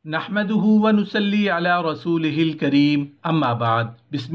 नहमदुहु व नुसल्ली अला रसूलिहिल करीम अम्मा बाद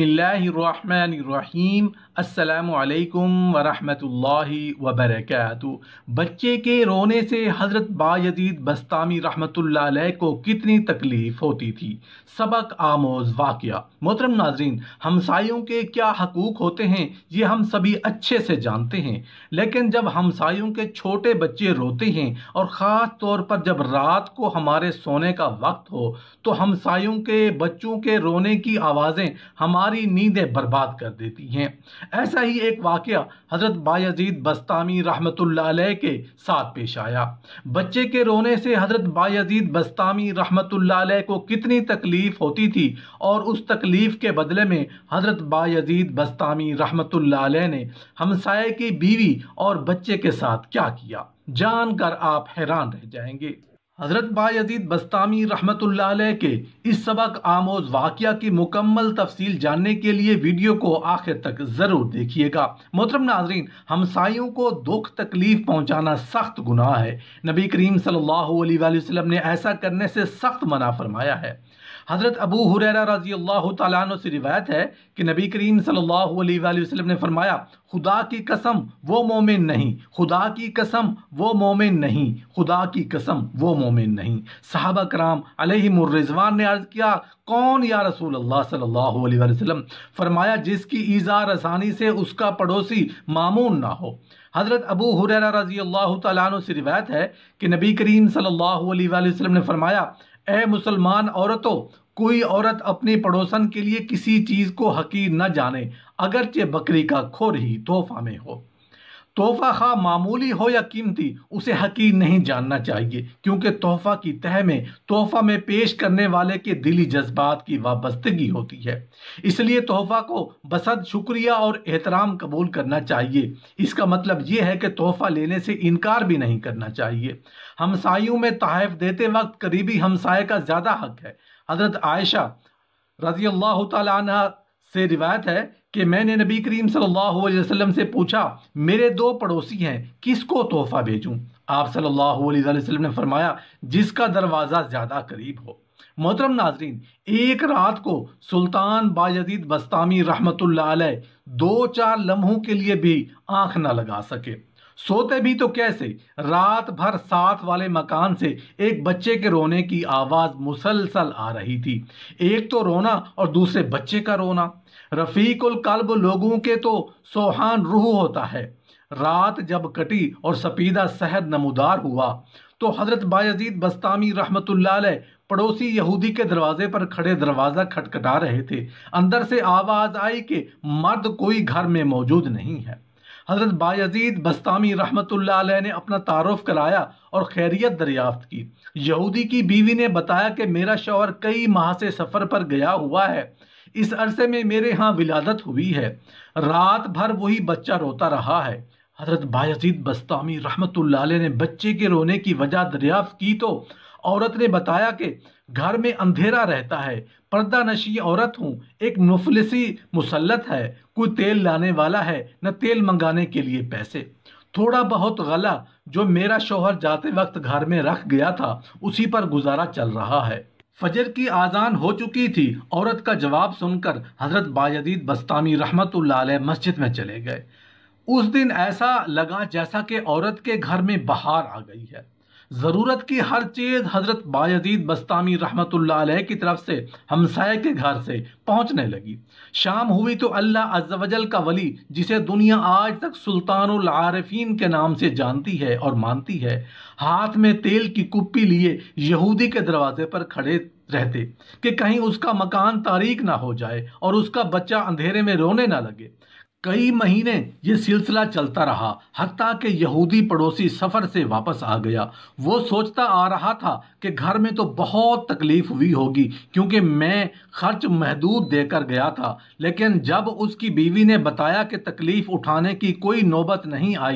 बिस्मिल्लाहिर्रहमानिर्रहीम अस्सलामु अलैकुम व रहमतुल्लाहि व बरकातुहू। बच्चे के रोने से हज़रत बायज़ीद बस्तामी रहमतुल्लाह अलैह को कितनी तकलीफ़ होती थी। सबक आमोज़ वाक़या। मोहतरम नाज़रीन, हमसायों के क्या हकूक़ होते हैं ये हम सभी अच्छे से जानते हैं, लेकिन जब हमसायों के छोटे बच्चे रोते हैं और ख़ास तौर पर जब रात को हमारे सोने का वक्त हो तो हमसायों के बच्चों के रोने की आवाज़ें हमारी नींदें बर्बाद कर देती हैं। ऐसा ही एक वाक़या हज़रत बायज़ीद बस्तामी रहमतुल्लाह अलैह के साथ पेश आया। बच्चे के रोने से हज़रत बायज़ीद बस्तामी रहमतुल्लाह अलैह को कितनी तकलीफ़ होती थी और उस तकलीफ़ के बदले में हज़रत बायज़ीद बस्तामी रहमतुल्लाह अलैह ने हमसाये की बीवी और बच्चे के साथ क्या किया, जानकर आप हैरान रह जाएंगे। हज़रत बायज़ीद बस्तामी रहमतुल्लाह अलैह के इस सबक आमोज़ वाक़या की मुकम्मल तफसील जानने के लिए वीडियो को आखिर तक ज़रूर देखिएगा। मोहतरम नाज़रीन, हमसायों को दुख तकलीफ़ पहुँचाना सख्त गुनाह है। नबी करीम सल्लल्लाहु अलैहि वसल्लम ने ऐसा करने से सख्त मना फरमाया है। हज़रत अबू हुरैरा रज़ी अल्लाह तआला अन्हु से रिवायत है कि नबी करीम सल्लल्लाहु अलैहि वसल्लम ने फरमाया, खुदा की कसम वो मोमिन नहीं, खुदा की कसम वो मोमिन नहीं, खुदा की कसम वो मोमिन नहीं। सहाबा कराम अलैहिमुर रिज़वान ने अर्ज़ किया, कौन या रसूल अल्लाह सल्लल्लाहु अलैहि वसल्लम? फरमाया, जिसकी ईज़ा रसानी से उसका पड़ोसी मामून ना हो। हज़रत अबू हुरैरा रज़ी अल्लाह तआला अन्हु से रिवायत है कि नबी करीम सल्लल्लाहु अलैहि वसल्लम ने फरमाया, ए मुसलमान औरतों, कोई औरत अपने पड़ोसन के लिए किसी चीज़ को हकीर न जाने, अगरचे बकरी का खोर ही तोहफा में हो। तोहफा खा मामूली हो या कीमती, उसे हकीर नहीं जानना चाहिए, क्योंकि तोहफा की तह में तोहफा में पेश करने वाले के दिली जज्बात की वाबस्तगी होती है। इसलिए तोहफा को बसद शुक्रिया और एहतराम कबूल करना चाहिए। इसका मतलब ये है कि तोहफा लेने से इनकार भी नहीं करना चाहिए। हमसायों में तोहफ़ देते वक्त करीबी हमसाये का ज़्यादा हक है। हज़रत आयशा रज़ी अल्लाह तआला अन्हा से रिवायत है कि मैंने नबी करीम सल्लल्लाहु अलैहि वसल्लम से पूछा, मेरे दो पड़ोसी हैं, किसको तोहफा भेजूं? आप सल्लल्लाहु अलैहि वसल्लम ने फरमाया, जिसका दरवाज़ा ज़्यादा करीब हो। मोहतरम नाज़रीन, एक रात को सुल्तान बायज़ीद बस्तामी रहमतुल्लाह अलैह 2-4 लम्हों के लिए भी आँख न लगा सके। सोते भी तो कैसे, रात भर साथ वाले मकान से एक बच्चे के रोने की आवाज़ मुसलसल आ रही थी। एक तो रोना और दूसरे बच्चे का रोना। रफ़ीकुल कल्ब लोगों के तो सोहान रूह होता है। रात जब कटी और सपीदा सहद नमूदार हुआ तो हज़रत बायज़ीद बस्तामी रहमतुल्लाह अलैह पड़ोसी यहूदी के दरवाजे पर खड़े दरवाज़ा खटखटा रहे थे। अंदर से आवाज़ आई कि मर्द कोई घर में मौजूद नहीं है। हज़रत बायज़ीद बस्तामी रहमतुल्लाह अलैह ने अपना तारुफ कराया और खैरियत दरियाफ्त की। यहूदी की बीवी ने बताया कि मेरा शौहर कई माह से सफ़र पर गया हुआ है, इस अरसे में मेरे यहाँ विलादत हुई है। रात भर वही बच्चा रोता रहा है। हज़रत बायज़ीद बस्तामी रहमतुल्लाह अलैह ने बच्चे के रोने की वजह दरियाफ्त की तो औरत ने बताया कि घर में अंधेरा रहता है, पर्दा नशी औरत हूँ, एक मुफलिसी मुसल्लत है, कोई तेल लाने वाला है न तेल मंगाने के लिए पैसे। थोड़ा बहुत गला जो मेरा शौहर जाते वक्त घर में रख गया था उसी पर गुजारा चल रहा है। फजर की आज़ान हो चुकी थी। औरत का जवाब सुनकर हज़रत बायज़ीद बस्तामी रहमतुल्लाह अलैह मस्जिद में चले गए। उस दिन ऐसा लगा जैसा कि औरत के घर में बहार आ गई है। ज़रूरत की हर चीज़ हज़रत बायज़ीद बस्तामी रहमतुल्लाह अलैह की तरफ से हमसाये के घर से पहुँचने लगी। शाम हुई तो अल्लाह अज़्ज़ व जल का वली, जिसे दुनिया आज तक सुल्तानुल आरिफीन के नाम से जानती है और मानती है, हाथ में तेल की कुप्पी लिए यहूदी के दरवाजे पर खड़े रहते कि कहीं उसका मकान तारीक ना हो जाए और उसका बच्चा अंधेरे में रोने ना लगे। कई महीने ये सिलसिला चलता रहा, हत्ता कि यहूदी पड़ोसी सफ़र से वापस आ गया। वो सोचता आ रहा था कि घर में तो बहुत तकलीफ़ हुई होगी, क्योंकि मैं खर्च महदूद देकर गया था। लेकिन जब उसकी बीवी ने बताया कि तकलीफ़ उठाने की कोई नौबत नहीं आई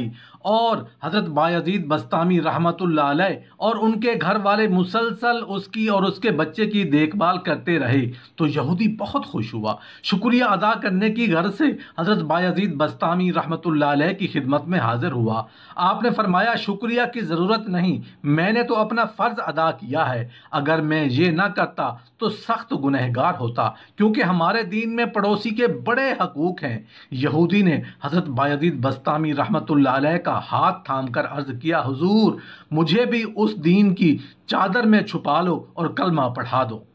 اور حضرت بایزید بسطامی رحمۃ اللہ علیہ اور ان کے گھر والے مسلسل اس کی اور اس کے بچے کی دیکھ بھال کرتے رہے تو یہودی بہت خوش ہوا۔ شکریہ ادا کرنے کی غرض سے حضرت بایزید بسطامی رحمۃ اللہ علیہ کی خدمت میں حاضر ہوا۔ آپ نے فرمایا شکریہ کی ضرورت نہیں، میں نے تو اپنا فرض ادا کیا ہے، اگر میں یہ نہ کرتا تو سخت گنہگار ہوتا، کیونکہ ہمارے دین میں پڑوسی کے بڑے حقوق ہیں۔ یہودی نے حضرت بایزید بسطامی رحمۃ اللہ علیہ کا ہاتھ تھام کر عرض کیا، حضور مجھے بھی اس دین کی چادر میں چھپا لو اور کلمہ پڑھا دو۔